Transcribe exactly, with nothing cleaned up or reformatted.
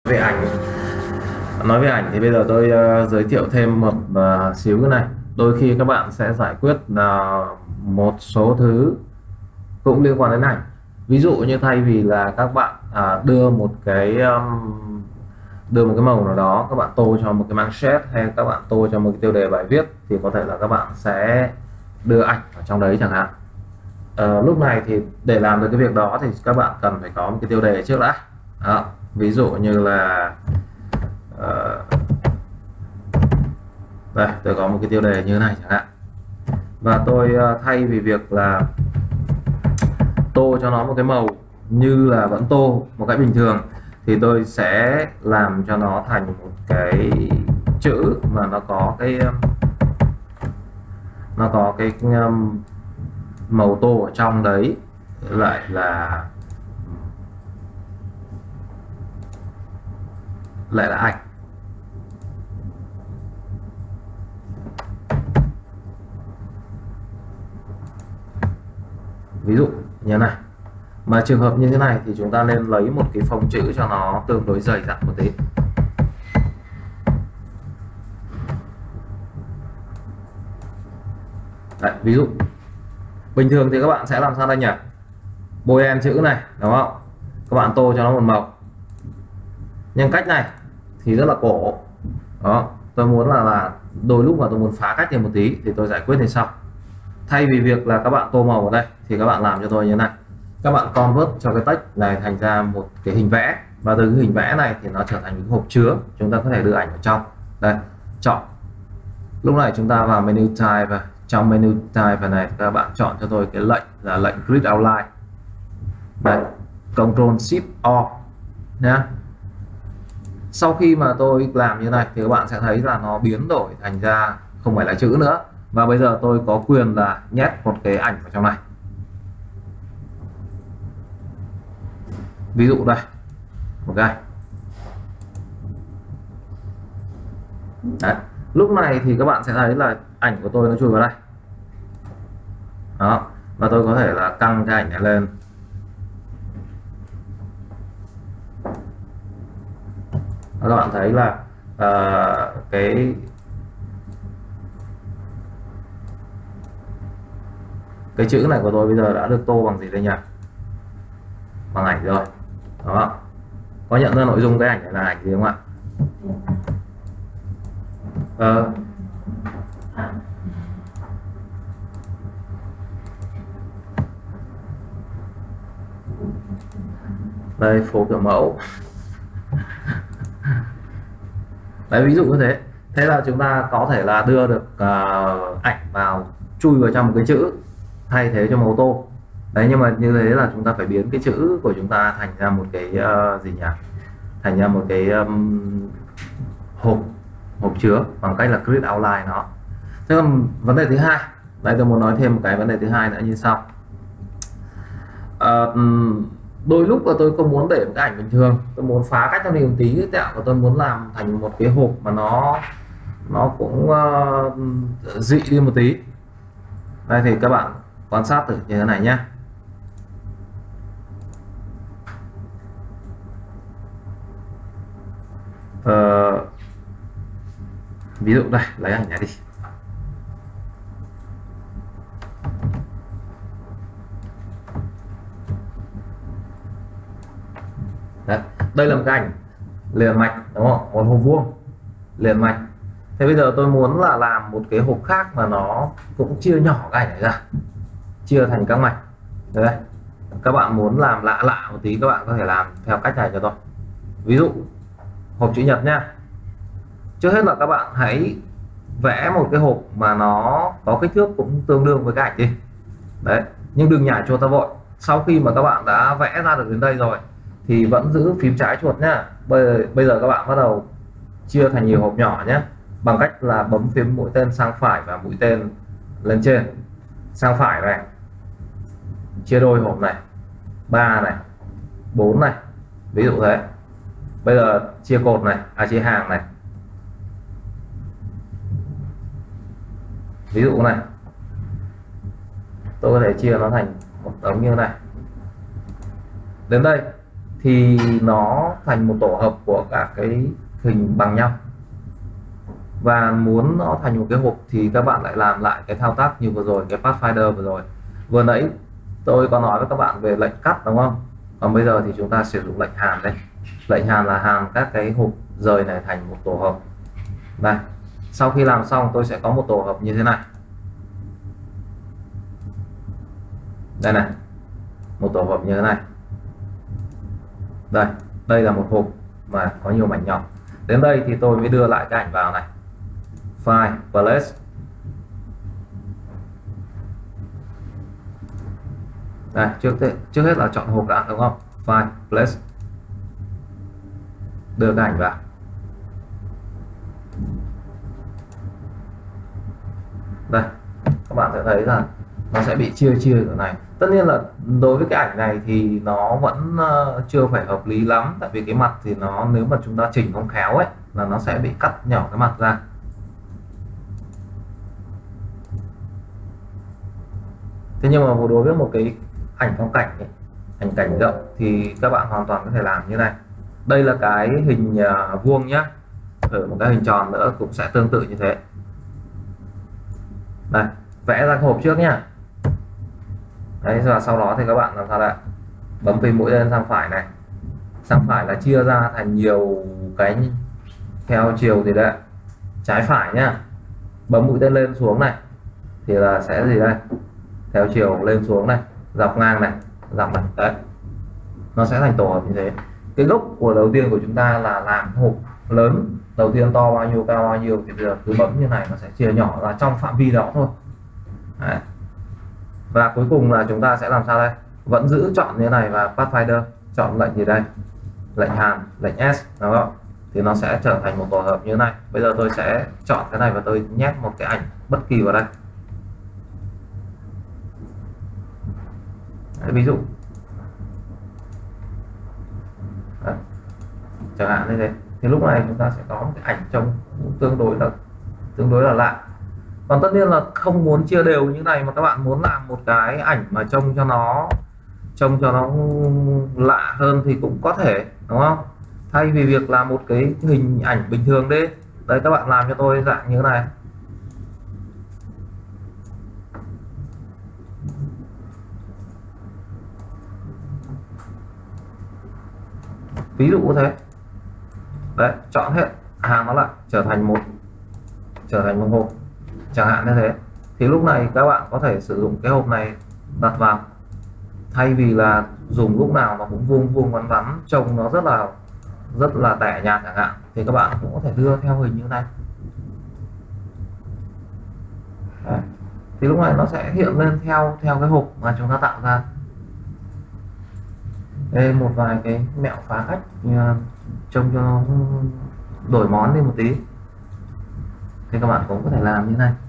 Về ảnh, nói về ảnh thì bây giờ tôi uh, giới thiệu thêm một uh, xíu cái này. Đôi khi các bạn sẽ giải quyết uh, một số thứ cũng liên quan đến ảnh. Ví dụ như thay vì là các bạn uh, đưa một cái um, đưa một cái màu nào đó, các bạn tô cho một cái manchette hay các bạn tô cho một cái tiêu đề bài viết, thì có thể là các bạn sẽ đưa ảnh ở trong đấy chẳng hạn. Uh, lúc này thì để làm được cái việc đó thì các bạn cần phải có một cái tiêu đề trước đã. Đó. Ví dụ như là uh, đây, tôi có một cái tiêu đề như thế này chẳng hạn, và tôi uh, thay vì việc là tô cho nó một cái màu như là vẫn tô một cái bình thường, thì tôi sẽ làm cho nó thành một cái chữ mà nó có cái nó có cái um, màu tô ở trong đấy lại là lại là ảnh. Ví dụ như này. Mà trường hợp như thế này thì chúng ta nên lấy một cái phông chữ cho nó tương đối dày dặn một tí. Đấy, ví dụ bình thường thì các bạn sẽ làm sao đây nhỉ? Bôi en chữ này, đúng không? Các bạn tô cho nó một màu. Nhưng cách này thì rất là cổ. Đó, tôi muốn là là đôi lúc mà tôi muốn phá cách thêm một tí thì tôi giải quyết như sau. Thay vì việc là các bạn tô màu ở đây thì các bạn làm cho tôi như thế này. Các bạn convert cho cái text này thành ra một cái hình vẽ, và từ cái hình vẽ này thì nó trở thành một hộp chứa. Chúng ta có thể đưa ảnh vào trong. Đây, chọn. Lúc này chúng ta vào menu type, và trong menu type này các bạn chọn cho tôi cái lệnh là lệnh grid outline. Đây, Control Shift O nhá. Sau khi mà tôi làm như này thì các bạn sẽ thấy là nó biến đổi thành ra không phải là chữ nữa, và bây giờ tôi có quyền là nhét một cái ảnh vào trong này. Ví dụ đây, một cái. Đấy. Lúc này thì các bạn sẽ thấy là ảnh của tôi nó chui vào đây. Đó, và tôi có thể là căng cái ảnh này lên. Các bạn thấy là uh, cái cái chữ này của tôi bây giờ đã được tô bằng gì đây nhỉ? Bằng ảnh rồi. Đó, có nhận ra nội dung cái ảnh này là ảnh gì không ạ? Ờ, đây, phố kiểu mẫu. Đấy, ví dụ như thế. Thế là chúng ta có thể là đưa được uh, ảnh vào, chui vào trong một cái chữ thay thế cho màu tô. Đấy, nhưng mà như thế là chúng ta phải biến cái chữ của chúng ta thành ra một cái uh, gì nhỉ? Thành ra một cái um, hộp hộp chứa bằng cách là grid outline nó. Thế còn vấn đề thứ hai, đây tôi muốn nói thêm một cái vấn đề thứ hai nữa như sau. Uh, đôi lúc là tôi không muốn để một cái ảnh bình thường, tôi muốn phá cách nó đi một tí cái tẹo, và tôi muốn làm thành một cái hộp mà nó nó cũng uh, dị đi một tí. Đây thì các bạn quan sát thử như thế này nhé. Uh, ví dụ đây, lấy ảnh này đi. Đấy, đây là một cái ảnh liền mạch, đúng không? Một hộp vuông liền mạch. Thế bây giờ tôi muốn là làm một cái hộp khác mà nó cũng chia nhỏ cái ảnh này ra, chia thành các mạch. Đấy, các bạn muốn làm lạ lạ một tí, các bạn có thể làm theo cách này cho tôi. Ví dụ hộp chữ nhật nha. Trước hết là các bạn hãy vẽ một cái hộp mà nó có kích thước cũng tương đương với cái ảnh đi. Đấy, nhưng đừng nhảy chuột ra vội. Sau khi mà các bạn đã vẽ ra được đến đây rồi thì vẫn giữ phím trái chuột nhá. Bây giờ, bây giờ các bạn bắt đầu chia thành nhiều hộp nhỏ nhé, bằng cách là bấm phím mũi tên sang phải và mũi tên lên trên. Sang phải này, chia đôi hộp này, ba này, bốn này, ví dụ thế. Bây giờ chia cột này, à chia hàng này, ví dụ này, tôi có thể chia nó thành một đống như này. Đến đây thì nó thành một tổ hợp của các cái hình bằng nhau, và muốn nó thành một cái hộp thì các bạn lại làm lại cái thao tác như vừa rồi, cái Pathfinder vừa rồi. Vừa nãy tôi có nói với các bạn về lệnh cắt đúng không, còn bây giờ thì chúng ta sử dụng lệnh hàn đây. Lệnh hàn là hàn các cái hộp rời này thành một tổ hợp. Đây, sau khi làm xong tôi sẽ có một tổ hợp như thế này. Đây này, một tổ hợp như thế này. Đây, đây là một hộp mà có nhiều mảnh nhỏ. Đến đây thì tôi mới đưa lại cái ảnh vào này. File, Place. Đây, trước trước hết là chọn hộp đã đúng không? File, Place. Đưa cái ảnh vào. Đây, các bạn sẽ thấy là nó sẽ bị chia chia ở này. Tất nhiên là đối với cái ảnh này thì nó vẫn uh, chưa phải hợp lý lắm, tại vì cái mặt thì nó, nếu mà chúng ta chỉnh không khéo ấy, là nó sẽ bị cắt nhỏ cái mặt ra. Thế nhưng mà đối với một cái ảnh phong cảnh ấy, ảnh cảnh rộng thì các bạn hoàn toàn có thể làm như này. Đây là cái hình uh, vuông nhá, ở một cái hình tròn nữa cũng sẽ tương tự như thế. Đây, vẽ ra hộp trước nhá. Đấy, và sau đó thì các bạn làm sao đây, bấm phím mũi lên sang phải này. Sang phải là chia ra thành nhiều cái theo chiều thì đấy, trái phải nhá. Bấm mũi tên lên xuống này thì là sẽ gì đây, theo chiều lên xuống này, dọc ngang này, dọc này, đấy, nó sẽ thành tổ hợp như thế. Cái gốc của đầu tiên của chúng ta là làm hộp lớn, đầu tiên to bao nhiêu cao bao nhiêu thì bây giờ cứ bấm như này nó sẽ chia nhỏ ra trong phạm vi đó thôi. Đấy. Và cuối cùng là chúng ta sẽ làm sao đây, vẫn giữ chọn như thế này và Pathfinder, chọn lệnh gì đây, lệnh hàn, lệnh S, đúng không? Thì nó sẽ trở thành một tổ hợp như thế này. Bây giờ tôi sẽ chọn cái này và tôi nhét một cái ảnh bất kỳ vào đây. Đấy, ví dụ đấy, chẳng hạn như thế, thì lúc này chúng ta sẽ có một cái ảnh trông tương đối là tương đối là lạ. Còn tất nhiên là không muốn chia đều như này mà các bạn muốn làm một cái ảnh mà trông cho nó trông cho nó lạ hơn thì cũng có thể, đúng không? Thay vì việc làm một cái hình ảnh bình thường đi, đây các bạn làm cho tôi dạng như thế này. Ví dụ thế. Đấy, chọn hết, hàn nó lại trở thành một trở thành một hộp chẳng hạn như thế. Thì lúc này các bạn có thể sử dụng cái hộp này đặt vào, thay vì là dùng lúc nào nó cũng vuông vuông vắn vắn trông nó rất là rất là tẻ nhạt chẳng hạn, thì các bạn cũng có thể đưa theo hình như này. Đấy. Thì lúc này nó sẽ hiện lên theo theo cái hộp mà chúng ta tạo ra. Đây một vài cái mẹo phá cách trông cho nó đổi món đi một tí thì các bạn cũng có thể làm như này.